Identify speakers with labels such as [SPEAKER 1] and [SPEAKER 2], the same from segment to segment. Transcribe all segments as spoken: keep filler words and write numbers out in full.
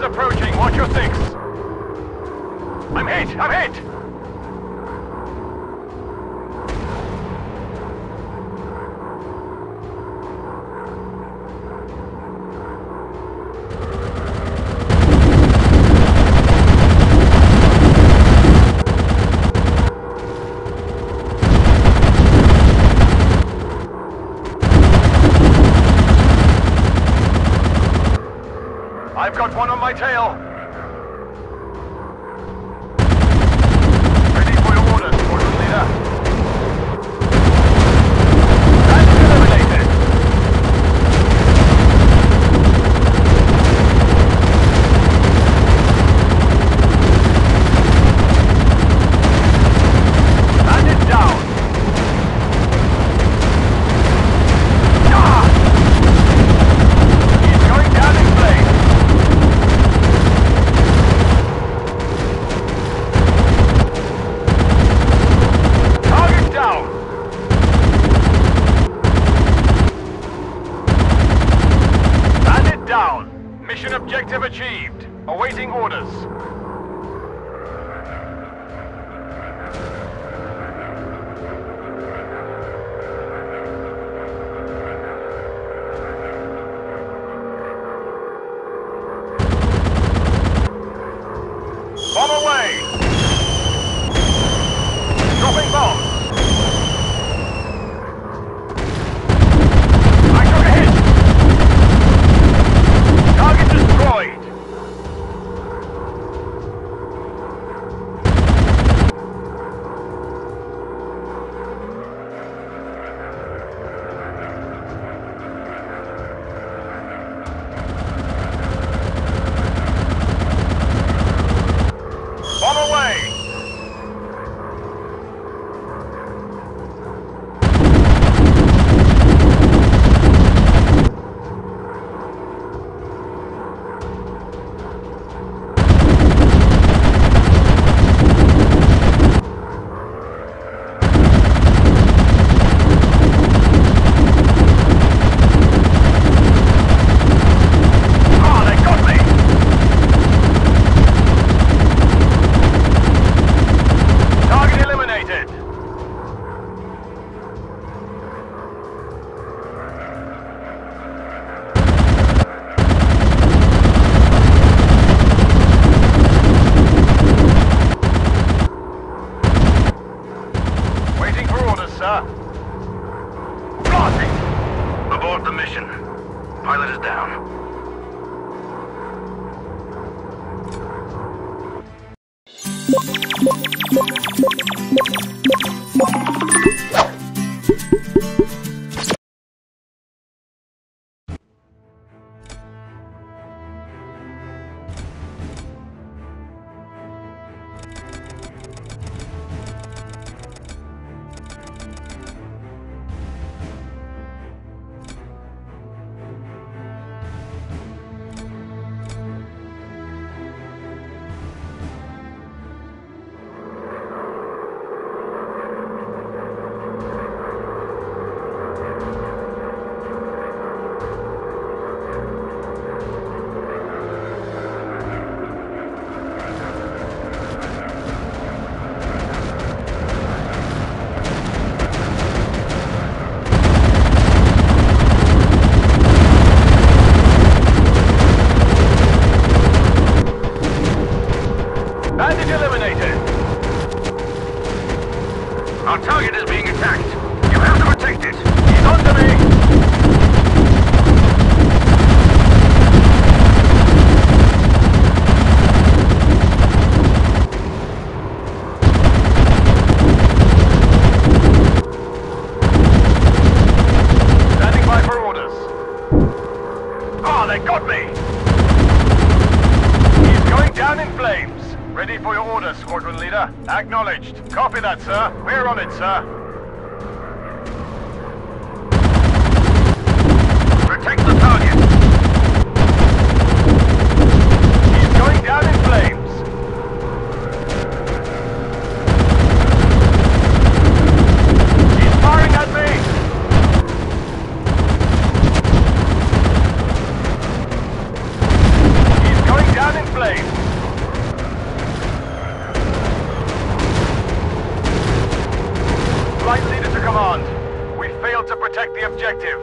[SPEAKER 1] approaching. Watch your six. I'm hit! I'm hit! I've got one on my tail. Ready for your orders, squadron leader. That's eliminated. Bandit down. Ah! He's going down in flames. Down. Mission objective achieved. Awaiting orders. Bomb away! Dropping bombs! I took a hit! Target destroyed! Bomb away! Blasting! Abort the mission. Pilot is down. Bandit eliminated! Our target is being attacked. You have to protect it. He's on to me! Standing by for orders. Ah, they got me! He's going down in flames. Ready for your orders, squadron leader. Acknowledged. Copy that, sir. We're on it, sir. Protect the target. He's going down in flames. He's firing at me. He's going down in flames! Flight leader to command. We failed to protect the objective.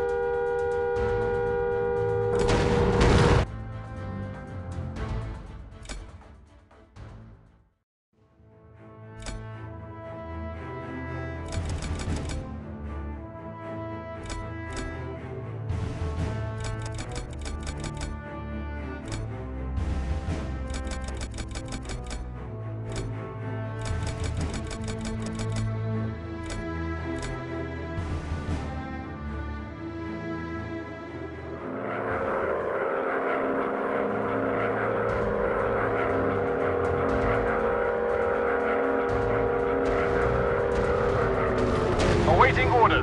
[SPEAKER 1] Awaiting orders.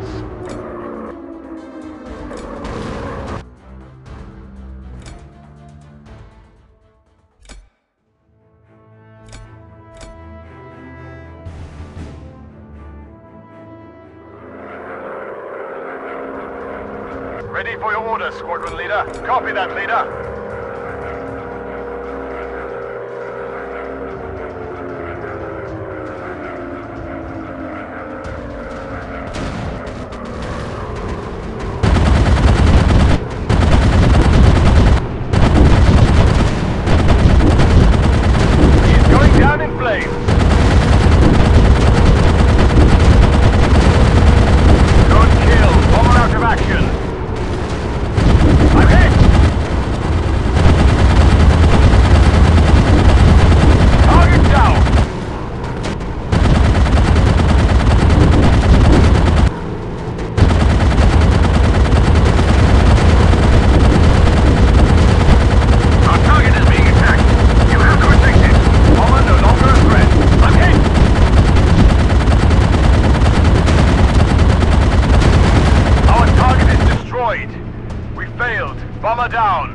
[SPEAKER 1] Ready for your orders, squadron leader. Copy that, leader. We failed. Bomber down.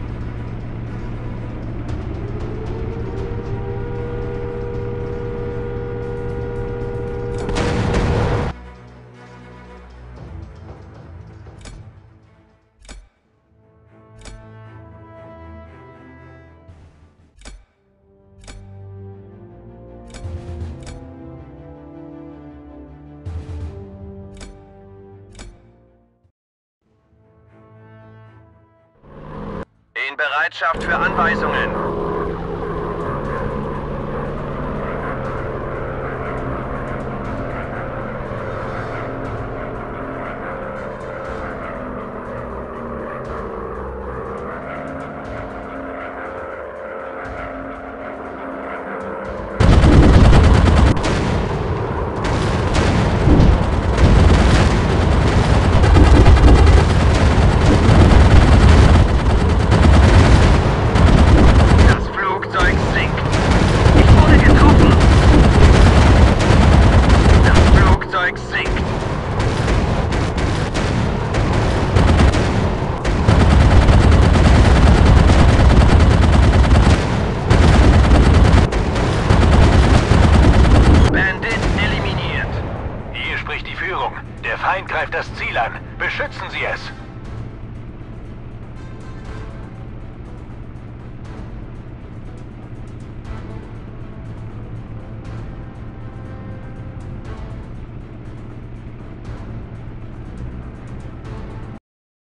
[SPEAKER 2] In Bereitschaft für Anweisungen.
[SPEAKER 1] Der Feind greift das Ziel an. Beschützen Sie es!